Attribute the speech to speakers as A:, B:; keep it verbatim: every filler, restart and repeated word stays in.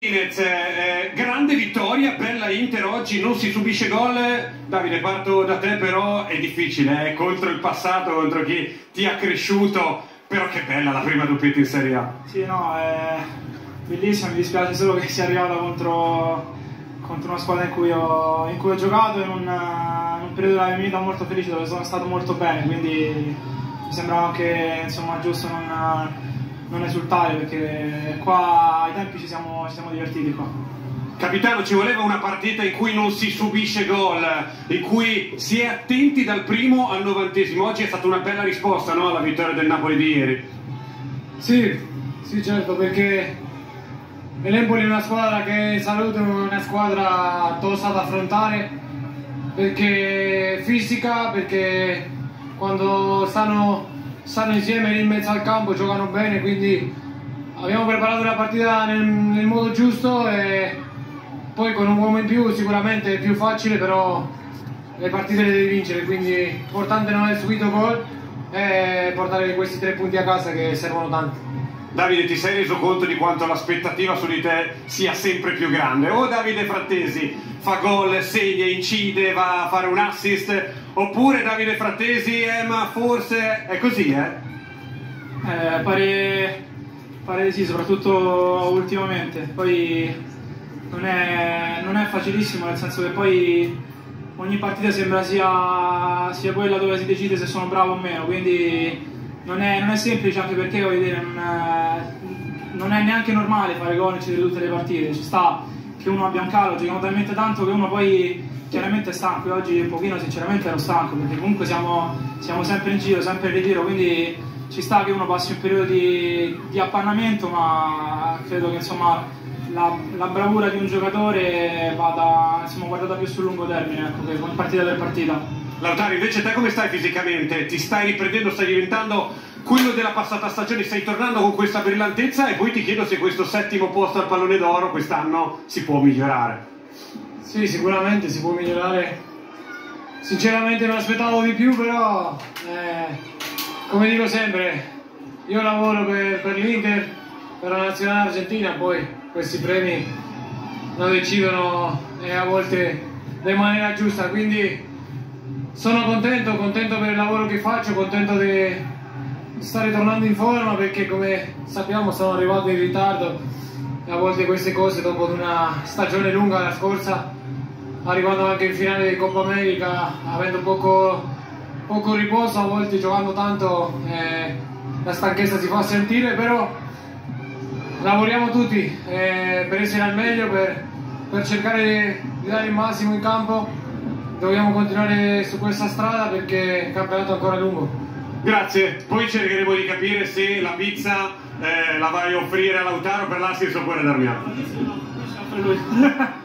A: Eh, grande vittoria per la Inter oggi, non si subisce gol. Davide, parto da te, però è difficile, eh, contro il passato, contro chi ti ha cresciuto, però che bella la prima doppietta in Serie A.
B: Sì, no, è bellissima, mi dispiace solo che sia arrivata contro, contro una squadra in cui ho, in cui ho giocato in un, in un periodo della mia vita molto felice, dove sono stato molto bene, quindi mi sembrava anche, insomma, giusto non... non esultare, perché qua ai tempi ci siamo, ci siamo divertiti qua.
A: Capitano, ci voleva una partita in cui non si subisce gol, in cui si è attenti dal primo al novantesimo. Oggi è stata una bella risposta, no, alla vittoria del Napoli di ieri.
C: Sì, sì, certo, perché l'Empoli è una squadra che saluto, una squadra tosta da affrontare, perché fisica, perché quando stanno stanno insieme lì in mezzo al campo, giocano bene, quindi abbiamo preparato la partita nel, nel modo giusto e poi con un uomo in più sicuramente è più facile, però le partite le devi vincere, quindi l'importante non è subito gol e portare questi tre punti a casa che servono tanto.
A: Davide, ti sei reso conto di quanto l'aspettativa su di te sia sempre più grande? O Davide Frattesi fa gol, segna, incide, va a fare un assist, oppure Davide Frattesi, eh, ma forse è così, eh?
B: Eh, pare, pare di sì, soprattutto ultimamente. Poi non è, non è facilissimo, nel senso che poi ogni partita sembra sia, sia quella dove si decide se sono bravo o meno, quindi non è, non è semplice, anche perché voglio dire, non, è, non è neanche normale fare gol in tutte le partite. Ci sta che uno abbia un calo, giochiamo talmente tanto che uno poi chiaramente è stanco. Io oggi un pochino sinceramente ero stanco, perché comunque siamo, siamo sempre in giro, sempre in ritiro, quindi ci sta che uno passi un periodo di, di appannamento, ma credo che insomma la, la bravura di un giocatore vada, insomma, guardata più sul lungo termine, ecco, che con partita per partita.
A: Lautaro, invece te come stai fisicamente? Ti stai riprendendo, stai diventando quello della passata stagione, stai tornando con questa brillantezza, e poi ti chiedo se questo settimo posto al Pallone d'Oro quest'anno si può migliorare.
C: Sì, sicuramente si può migliorare, sinceramente non aspettavo di più, però eh, come dico sempre, io lavoro per, per l'Inter, per la nazionale argentina, poi questi premi lo decidono e a volte in maniera giusta, quindi sono contento, contento per il lavoro che faccio, contento di stare tornando in forma, perché come sappiamo sono arrivato in ritardo e a volte queste cose, dopo una stagione lunga la scorsa, arrivando anche in finale di Coppa America, avendo poco, poco riposo, a volte giocando tanto, eh, la stanchezza si fa sentire, però lavoriamo tutti eh, per essere al meglio, per, per cercare di dare il massimo in campo. Dobbiamo continuare su questa strada perché il campionato è ancora lungo.
A: Grazie, poi cercheremo di capire se la pizza eh, la vai a offrire a Lautaro per l'assist oppure a Darmian.